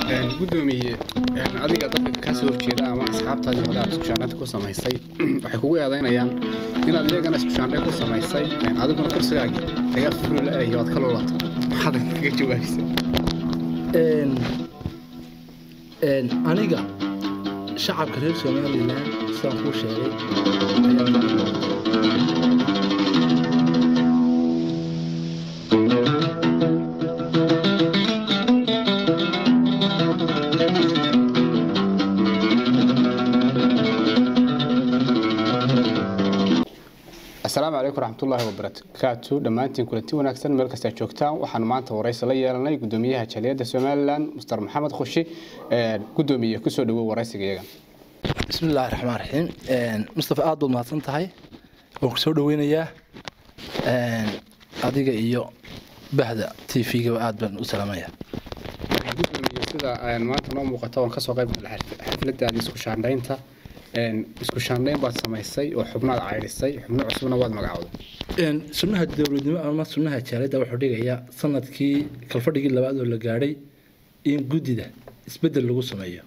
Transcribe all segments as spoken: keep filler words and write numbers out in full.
gudoomiye adiga dadka ka soo horjeeda ama asxaabtaada hore aad isku shaandhayn ku samaysay waxay kugu eedaynayaan inaad iyagana isku shaandhayn ku samaysay adiguna kursigaaga laga furo la eeyo aad ka loolato maxaad kaga jawaabaysaa een een aniga shacabka reer Soomaaliland saan ku sheegay السلام عليكم ورحمة الله وبركاته دمانتين كلتي ونكسر ملك استشوكتان وحن مانتا ورئيس الله يلنا قدوميها جالية سومالان مستر محمد خشي قدومية كسر دو ورئيس جيجان بسم الله الرحمن الرحيم مصطفى آدول ما تنتهي وكسر دوين إياه أديك إياه بهذا تيفيك وآدبن وسلامية قدومية كذا مانتا نوم وقتان كسر قيب الحفلة هذه سكوشان دينتا isku shaandhayn baad samaysay oo xubnaad cayrisay xubno cusubna waad magacawday een sunnaha dawladnimo ama sunnaha jaalada wuxuu dhigayaa sanadkii kalfadhigii labaad oo la gaaray in gudida isbedel lagu sameeyo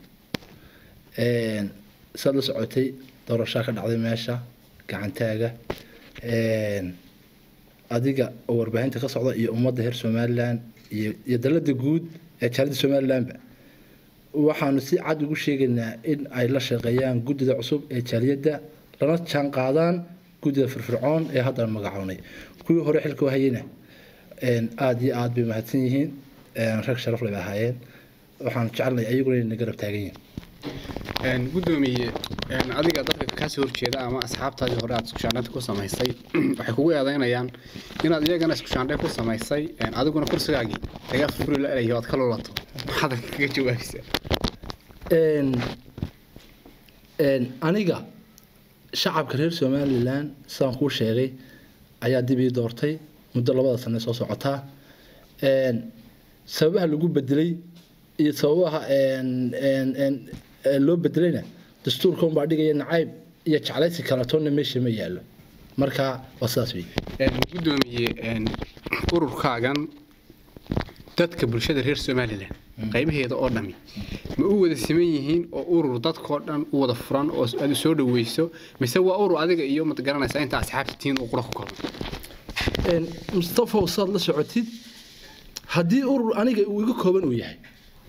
een sad la socotay doorasho ka dhacday meesha gacantaaga een adiga oo warbaahinta ka socda iyo ummadda reer Soomaaliland iyo dalada guud ee jaalada Soomaaliland waxaanu si cad ugu sheegaynaa in ay la shaqeeyaan gudida cusub ee jaaliyada lana jaan qaadaan gudida firfircoon ee hadda magacawnay kuwii hore xilka hayna een aad iyo aad bay mahadsan yihiin een rag sharaf leh ahaayeen waxaan jecelnahay ayaguna inay garab taagan yihiin een gudoomiye een adiga dadka ka soo horjeeda ama asxaabtaada hore aad isku shaandhayn ku samaysay waxay kugu eedaynayaan inaad iyagana isku shaandhayn ku samaysay een adiguna kursigaaga laga furo la eeyo aad ka loolato maxaad kaga jawaabaysaa een een aniga shacabka reer Soomaaliland saan ku sheegay ayaa dib ii doortay muddo labada sano soo socota een sababaha lagu bedelay iyo sababaha een een een loo bedelayna dastuurka baa dhigaya nacayb iyo jacaysi kala toonna meesha ma yaalo marka wasaas weey een gudoomiye een ururkaagan dadka bulshada reer Soomaaliland qaybaheeda oo dhami ma u wada siman yihiin oo urur dadkoo dhan u wada furan oo aad soo dhaweyso mise waa urur adiga iyo mad garanaysa inta asxaabtiin oo qura ku kooban een Mustafa wasaad la socotid hadii urur aniga uu iga kooban u yahay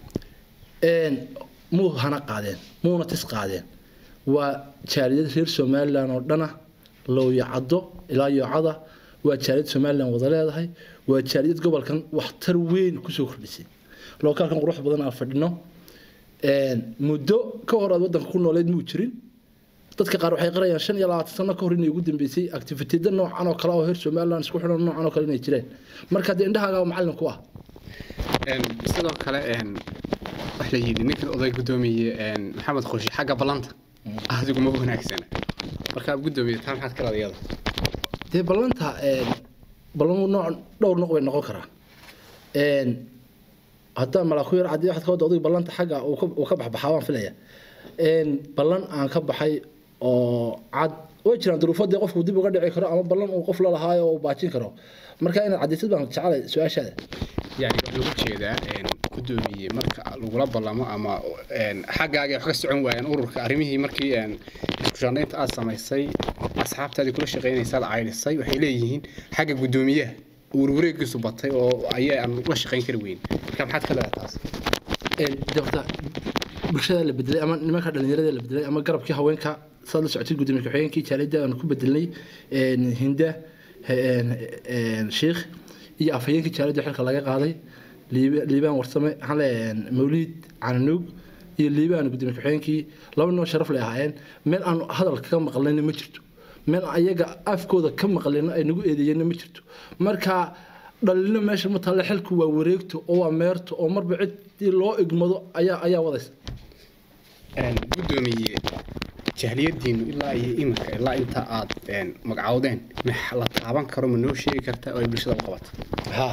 een muu hana qaadeen muuna tis qaadeen waa jaaliyad reer Soomaaliland oo dhana loo yacado ilaa yacada waa jaaliyad Soomaaliland wada leedahay waa jaaliyad gobolkan wax tar weyn ku soo kordhisay loo kaalkan qurux badan aan fadhino een muddo ka hor wadanka ku nooleed muu jirin dadka qaar waxay qarayaan shan iyo labaatan sano ka hor inay ugu dambeysay activity-da noocan oo kala oo reer Soomaaliland isku xidhan noocan oo kale inay jireen marka de indhahaaga macallin ku ah een sidoo kale een wax la yidhi ninka oday gudoomiye een Maxamed Khoshi xagga balanta adigu ma wanaagsan marka gudoomiye taan maxaad kala leeyahay de balanta een balan nooc dhowr nooc way noqon karaa een hadda malaku yar cadii waxa ka wada oday balanta xagga uu ka baxbaxa waan filaya een balan aan ka baxay oo cad way jiraan duruufada qofku dib uga dhici karo ama balan uu qof la lahaay oo baajin karo marka inaad cadisid baan jeclay su'aashaada yani wuxuu jeedaa een gudoomiye marka lagu la balamo ama een xaggaaga wax ka socon waayeen ururka arimihii markii een isku shaandhaynta aad samaysay asxaabtaadii kula shaqeynaysaa caylisay waxay leeyihiin xagga gudoomiyaha ururweegiisu batay oo ayay aan la shaqeyn kari weyn marka maxaad ka leedahay taas een dabta bulshada la bedelay ama nimanka dhalinyarada la bedelay ama garabkii haweenka sad la socotay gudoomiye ku-xigeenkii jaaliyada aan ku bedelnay een hinda een een sheekh iyo afhayeenkii jaaliyada xilka laga qaaday liibaan warsame haleen mawlid canug iyo liibaan gudoomiye ku-xigeenkii laba noo sharaf leh ahaayeen meel aan hadalka ka maqlayna ma jirto meel ayaga afkooda ka maqlayna ay nagu eedeeyeen ma jirto marka dhalina meesha ma taala xilku waa wareegto oo waa meerto oo marba cid loo igmado ayaa ayaa wadaysa een gudoomiye jaaliyadiinu ilaa iyo iminka ilaa inta aad een magacawdeen ma la taaban karo ma noo sheegi kartaa oo bulshada u qabato ha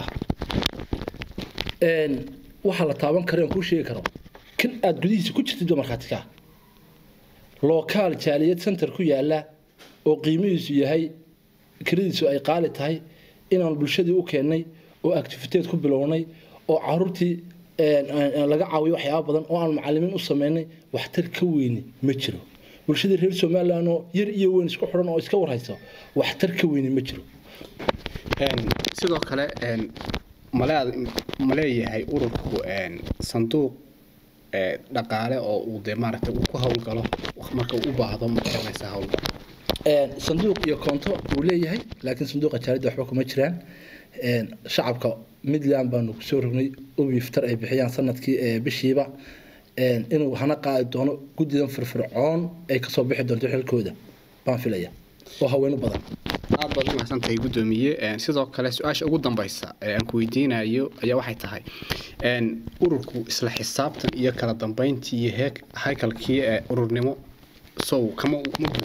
een waxa la taaban karo ku sheegi karo kan aad gudihiisa ku jirtid markhaatiga local jaaliyad center ku yaala oo qiimihiisu yahay kiradiisu ay qaali tahay inaan bulshadii u keenay oo activity ku bilownay oo carruurtii laga caawiyo waxyaabo badan oo aan macallimiin u sameynay waxtar ka weyn ma jiro bulshada reer Soomaaliland oo yar iyo weyn isku xiran oo iska warhayso waxtar ka weyn ma jiro een sidoo kale een maleeyahay ururku een sanduuq ee dhaqaale oo uu de maaragtay uu ku hawlgalo marka uu u baahdo markaas hawlgalo een sanduuq iyo konto uu leeyahay laakiin sanduuqa jaalida waxba kuma jiraan een shacabka Midland baanu ku soo rognay oo iftar ay bixiyaan sanadkii ee bishiiba een inuu hana qaadi doono gudidan firfircoon ay ka soo bixi doonto xilkooda baan filaya oo haween badan aad baad u mahadsantahay gudoomiye een sidoo kale su'aasha ugu dambaysa ee aan ku weydiinayo ayaa waxay tahay een ururku isla xisaabtan iyo kala dambeyntii iyo heek haykalkii ee ururnimo soo kama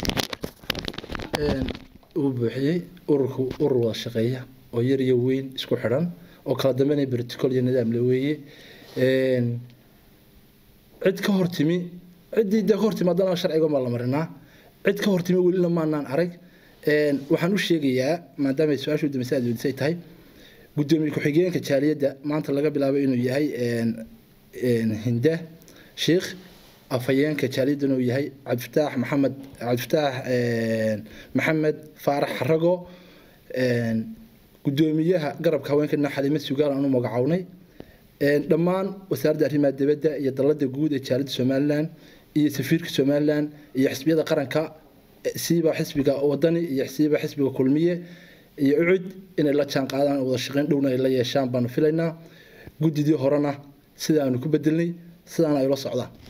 een uu buuxiyay ururku urur wada shaqeeya oo yar iyo weyn isku xiran oo kala dambeynay protocol iyo nidaam la weeyay een cid ka hortimi cidii da hortimi hadana sharciga ma la marinaa cid ka hortimi wali ma aanan arag een waxaan u sheegayaa maadaama su'aashu dimisaad weydiisay tahay gudoomiye ku xigeenka jaaliyada maanta laga bilaabo inuu yahay een een hinda sheekh afayeenka jaaliyada inuu yahay Cabdifataah Maxamed Cabdifataah een Maxamed Faarax Rago een gudoomiyaha garabka haweenka Xaliimad Sugaal aanu magacawnay een dhamaan wasaaradda arrimaha dibadda iyo dalada guud ee jaaliyada Soomaaliland iyo safiirka Soomaaliland iyo xisbiyada qaranka siiba xisbiga wadani iyo xisbiga xisbiga kulmiye iyo ucud inay la jaan qaadaan wada shaqeyn dhowna ay la yeeshaan baan filaynaa gudidii horena sida aanu ku bedelnay sidaan ay la socdaan